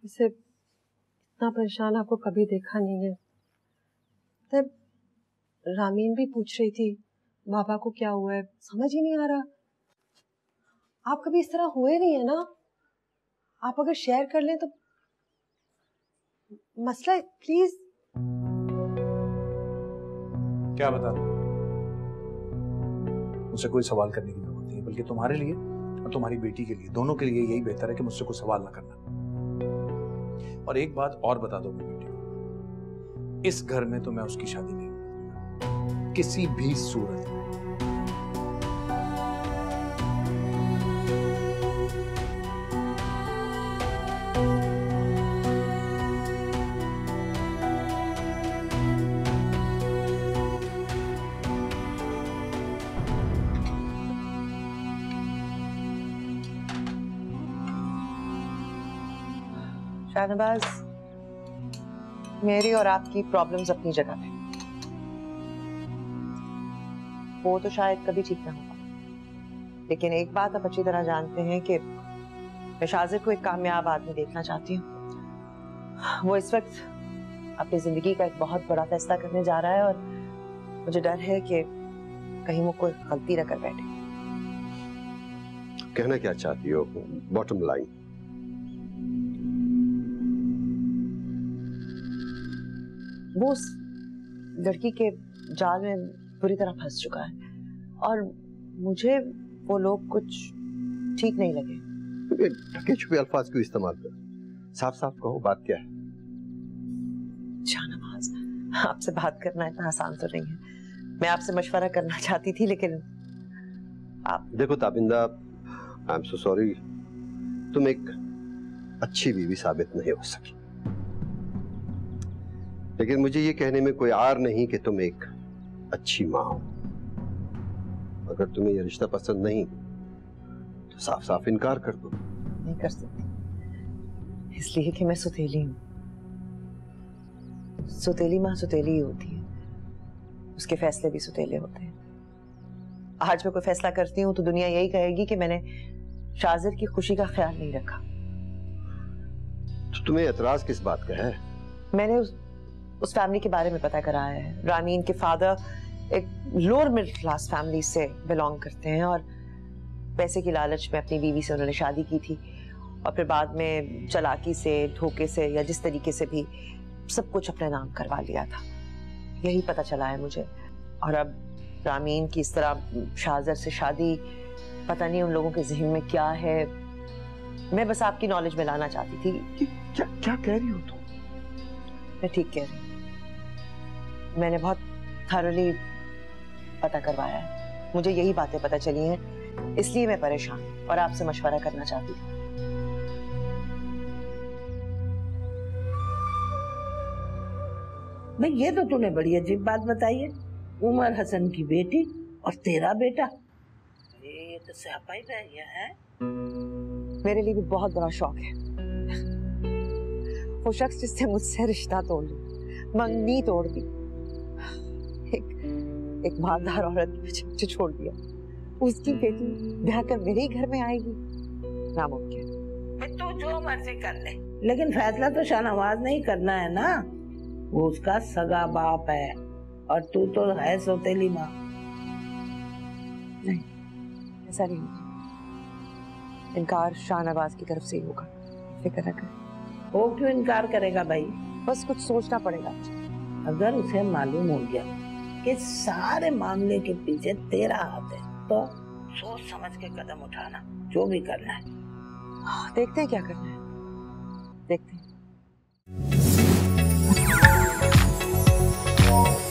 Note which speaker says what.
Speaker 1: इसे इतना परेशान आपको कभी देखा नहीं है। तब रामीन भी पूछ रही थी बाबा को क्या हुआ है, समझ ही नहीं आ रहा। आप कभी इस तरह हुए नहीं है ना, आप अगर शेयर कर लें तो। मसला है, प्लीज।
Speaker 2: क्या बता दूं? मुझसे कोई सवाल करने की जरूरत नहीं है, बल्कि तुम्हारे लिए और तुम्हारी बेटी के लिए, दोनों के लिए यही बेहतर है कि मुझसे कोई सवाल ना करना। और एक बात और बता दो मेरी बेटी को, इस घर में तो मैं उसकी शादी नहीं करूंगा किसी भी सूरत में।
Speaker 3: शाहनवाज, मेरी और आपकी प्रॉब्लम्स अपनी जगह पे, वो तो शायद कभी ठीक ना होगा, लेकिन एक बात आप अच्छी तरह जानते हैं कि मैं शाजिर को एक कामयाब आदमी देखना चाहती हूँ। वो इस वक्त अपनी जिंदगी का एक बहुत बड़ा फैसला करने जा रहा है और मुझे डर है कि कहीं वो कोई गलती न कर बैठे।
Speaker 4: कहना क्या चाहती हो? Bottom line.
Speaker 3: वो उस लड़की के जाल में बुरी तरह फंस चुका है और मुझे वो लोग कुछ ठीक नहीं लगे।
Speaker 4: ढके छुपे अल्फाज क्यों इस्तेमाल कर? साफ साफ कहो, बात क्या है?
Speaker 3: शाहनवाज, आपसे बात करना इतना आसान तो नहीं है। मैं आपसे मशवरा करना चाहती थी, लेकिन आप
Speaker 4: देखो Tabinda, I am so sorry, तुम एक अच्छी बीवी साबित नहीं हो सकी, लेकिन मुझे ये कहने में कोई आर नहीं कि तुम एक अच्छी मां हो। अगर तुम्हें यह रिश्ता पसंद नहीं तो साफ साफ इनकार कर दो।
Speaker 3: नहीं कर सकती, इसलिए कि मैं सुतेली हूं। सुतेली मां सुतेली ही होती है, उसके फैसले भी सुतेले होते हैं। आज मैं कोई फैसला करती हूं तो दुनिया यही कहेगी कि मैंने शाजिर की खुशी का ख्याल नहीं रखा।
Speaker 4: तो तुम्हें एतराज किस बात का है?
Speaker 3: मैंने उस फैमिली के बारे में पता कराया है। रामीन के फादर एक लोअर मिडिल क्लास फैमिली से बिलोंग करते हैं और पैसे की लालच में अपनी बीवी से उन्होंने शादी की थी और फिर बाद में चालाकी से, धोखे से या जिस तरीके से भी सब कुछ अपने नाम करवा लिया था। यही पता चला है मुझे। और अब रामीन की इस तरह शाजिर से शादी, पता नहीं उन लोगों के ज़हन में क्या है। मैं बस आपकी नॉलेज में लाना चाहती थी।
Speaker 4: क्या कह रही हो तुम?
Speaker 3: मैं ठीक कह रही हूँ। मैंने बहुत थॉरली पता करवाया है, मुझे यही बातें पता चली हैं, इसलिए मैं परेशान और आपसे मशवरा करना चाहती थी।
Speaker 5: भाई ये तो तूने बड़ी अजीब बात बताई है। उमर हसन की बेटी और तेरा बेटा, ये तो स्यापा ही रह गया है।
Speaker 3: मेरे लिए भी बहुत बड़ा शौक है। वो शख्स जिससे मुझसे रिश्ता तोड़ लिया, मंगनी तोड़ दी, एक मालदार औरत के पीछे छोड़ दिया, उसकी बेटी ब्याह कर मेरे ही घर में आएगी, नामुमकिन।
Speaker 5: तू जो मर्जी कर ले, लेकिन फैसला तो शाहनवाज नहीं करना है ना। वो उसका सगा बाप है और तू तो है सौतेली माँ।
Speaker 3: नहीं, ऐसा नहीं होगा। इनकार शाहनवाज की तरफ से ही होगा, फिक्र न कर।
Speaker 5: वो क्यों इनकार करेगा भाई?
Speaker 3: बस कुछ सोचना पड़ेगा।
Speaker 5: अगर उसे मालूम हो गया कि सारे मामले के पीछे तेरा हाथ है तो सोच समझ के कदम उठाना, जो भी करना है।
Speaker 3: देखते हैं क्या करना है, देखते हैं।